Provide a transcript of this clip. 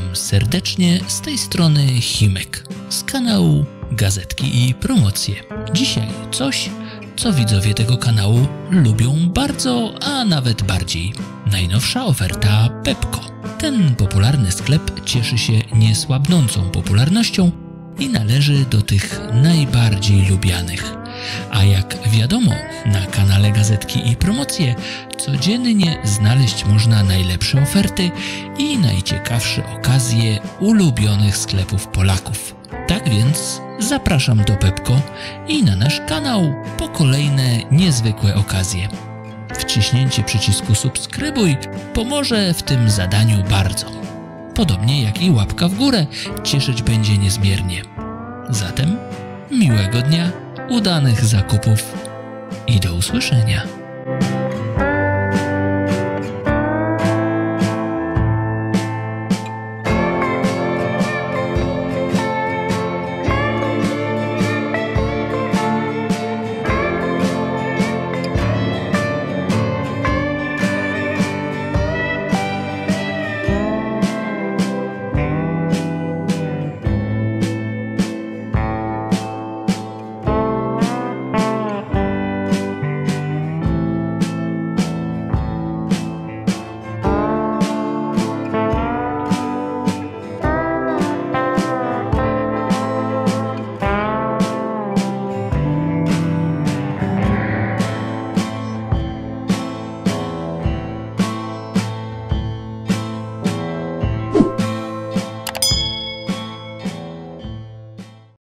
Witam serdecznie, z tej strony Himek, z kanału Gazetki i Promocje. Dzisiaj coś, co widzowie tego kanału lubią bardzo, a nawet bardziej. Najnowsza oferta Pepco. Ten popularny sklep cieszy się niesłabnącą popularnością i należy do tych najbardziej lubianych. A jak wiadomo, na kanale Gazetki i Promocje codziennie znaleźć można najlepsze oferty i najciekawsze okazje ulubionych sklepów Polaków. Tak więc zapraszam do Pepco i na nasz kanał po kolejne niezwykłe okazje. Wciśnięcie przycisku subskrybuj pomoże w tym zadaniu bardzo. Podobnie jak i łapka w górę cieszyć będzie niezmiernie. Zatem miłego dnia, udanych zakupów i do usłyszenia.